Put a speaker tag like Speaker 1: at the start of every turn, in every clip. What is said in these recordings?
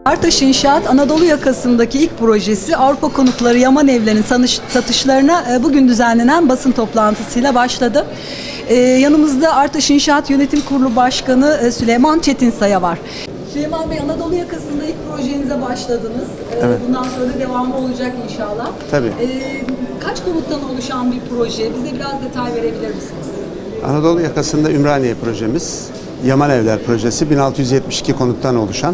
Speaker 1: Artaş İnşaat, Anadolu yakasındaki ilk projesi Avrupa Konutları Yaman Evlerinin satışlarına bugün düzenlenen basın toplantısıyla başladı. Yanımızda Artaş İnşaat Yönetim Kurulu Başkanı Süleyman Çetinsaya var. Süleyman Bey, Anadolu yakasında ilk projenize başladınız.
Speaker 2: Evet.
Speaker 1: Bundan sonra da devamı olacak inşallah.
Speaker 2: Tabii.
Speaker 1: Kaç konuttan oluşan bir proje? Bize biraz detay verebilir misiniz?
Speaker 2: Anadolu yakasında Ümraniye projemiz, Yaman Evler projesi 1672 konuttan oluşan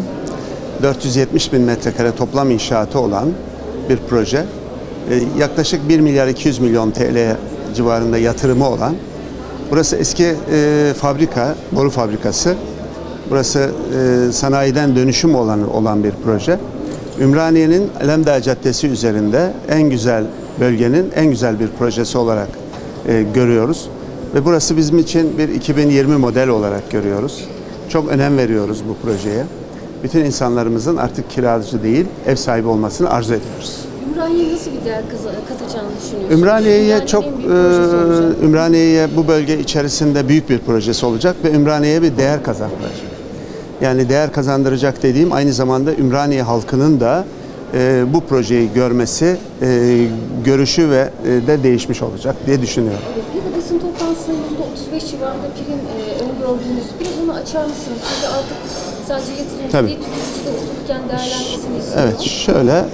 Speaker 2: 470 bin metrekare toplam inşaatı olan bir proje. Yaklaşık 1 milyar 200 milyon TL civarında yatırımı olan. Burası eski fabrika, boru fabrikası. Burası sanayiden dönüşüm olan bir proje. Ümraniye'nin Alemdağ Caddesi üzerinde en güzel bölgenin en güzel bir projesi olarak görüyoruz. Ve burası bizim için bir 2020 model olarak görüyoruz. Çok önem veriyoruz bu projeye. Bütün insanlarımızın artık kiracı değil, ev sahibi olmasını arzu ediyoruz.
Speaker 3: Ümraniye'ye nasıl bir değer katacağını düşünüyorsunuz?
Speaker 2: Ümraniye'ye bu bölge içerisinde büyük bir projesi olacak ve Ümraniye'ye bir değer kazandıracak. Yani değer kazandıracak dediğim aynı zamanda Ümraniye halkının da bu projeyi görmesi, görüşü ve de değişmiş olacak diye düşünüyorum.
Speaker 3: Bir de basın toplantısında %35 civarında prim öngördüğünüz. Biraz onu açar mısınız? Çünkü artık sadece yatırımcı değil, tüketici de otururken değerlenmesini istiyor.
Speaker 2: Evet, şöyle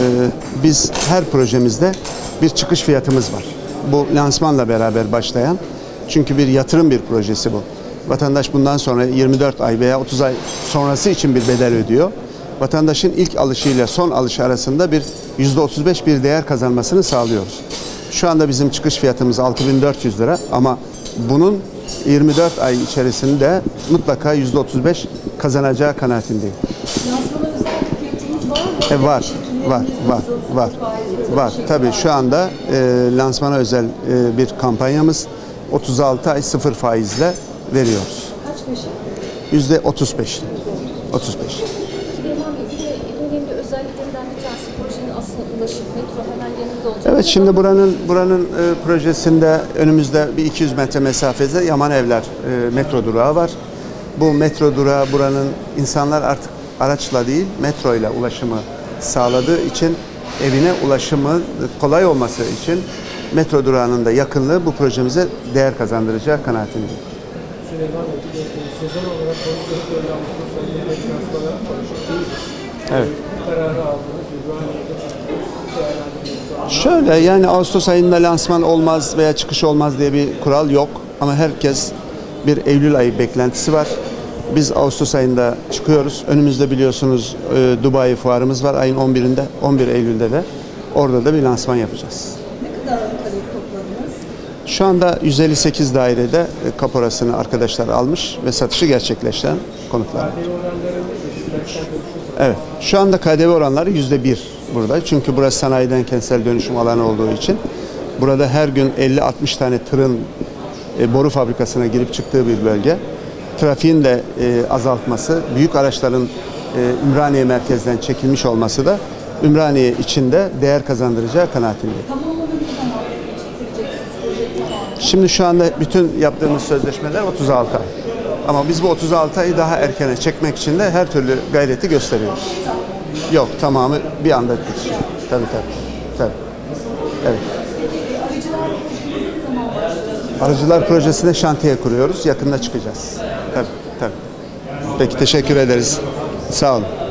Speaker 2: biz her projemizde bir çıkış fiyatımız var. Bu lansmanla beraber başlayan, çünkü bir yatırım bir projesi bu. Vatandaş bundan sonra 24 ay veya 30 ay sonrası için bir bedel ödüyor. Vatandaşın ilk alışıyla son alışı arasında bir %35 bir değer kazanmasını sağlıyoruz. Şu anda bizim çıkış fiyatımız 6.400 lira ama bunun 24 ay içerisinde mutlaka %35 kazanacağı kanaatindeyim.
Speaker 1: Lansmana özel fiyatımız var mı?
Speaker 2: Var. Tabii şu anda lansmana özel bir kampanyamız 36 ay 0 faizle veriyoruz.
Speaker 1: Kaç peşin?
Speaker 2: %35.
Speaker 3: Süleyman Bey, bir de en önemli özelliklerinden bir tanesi projenin aslında ulaşım, metro hemen yanında olacak.
Speaker 2: Evet, şimdi buranın projesinde önümüzde bir 200 metre mesafede Yaman Evler metro durağı var. Bu metro durağı buranın insanlar artık araçla değil metro ile ulaşımı sağladığı için evine ulaşımı kolay olması için metro durağının da yakınlığı bu projemize değer kazandıracağı kanaatindeyim.
Speaker 4: Süleyman Bey, sezon olarak konuştuğunuz öyle Ağustos ayında transfera konuşulduğu
Speaker 2: Evet.
Speaker 4: kararı aldınız. Ümraniye'de değerlendirmenizi
Speaker 2: Şöyle, yani Ağustos ayında lansman olmaz veya çıkış olmaz diye bir kural yok. Ama herkes bir Eylül ayı beklentisi var. Biz Ağustos ayında çıkıyoruz. Önümüzde biliyorsunuz Dubai fuarımız var ayın 11'inde, 11 Eylül'de de. Orada da bir lansman yapacağız.
Speaker 1: Ne kadar talep topladınız?
Speaker 2: Şu anda 158 dairede kaporasını arkadaşlar almış ve satışı gerçekleştiren konutlar var. Evet, şu anda KDV oranları %1 burada. Çünkü burası sanayiden kentsel dönüşüm alanı olduğu için. Burada her gün 50-60 tane tırın boru fabrikasına girip çıktığı bir bölge. Trafiğin de azaltması, büyük araçların Ümraniye merkezden çekilmiş olması da Ümraniye içinde değer kazandıracağı kanaatindeyim.
Speaker 1: Tamamını ne zaman çektireceksiniz?
Speaker 2: Şimdi şu anda bütün yaptığımız sözleşmeler 36 ay. Ama biz bu 36 ayı daha erkene çekmek için de her türlü gayreti gösteriyoruz. Yok, tamamı bir anda bitecek. Tabii. Evet. Arıcılar projesine şantiye kuruyoruz. Yakında çıkacağız. Tabii. Peki, teşekkür ederiz. Sağ olun.